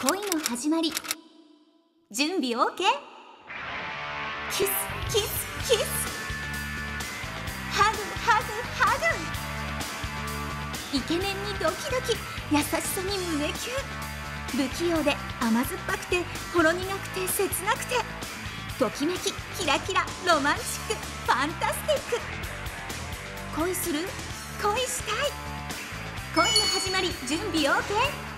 恋の始まり。準備 OK？ キスキスキス、ハグハグハグ。イケメンにドキドキ、優しさに胸キュン。不器用で甘酸っぱくてほろ苦くて切なくて、ときめきキラキラロマンチックファンタスティック。恋する？恋したい。恋の始まり。準備 OK？